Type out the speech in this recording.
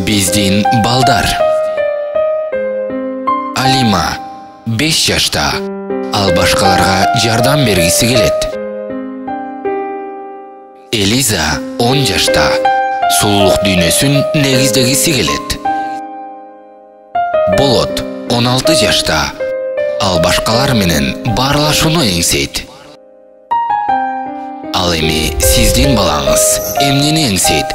Биздин балдар. Алима 5 жашта. Ал башкаларга жардам бергиси келет. Элиза 10 жашта. Сулуулук дүйнөсүн негиздегиси келет. Болот 16 жашта. Ал башкалар менен баарлашууну эңсейт. Ал эми сиздин балаңыз эмнени эңсейт?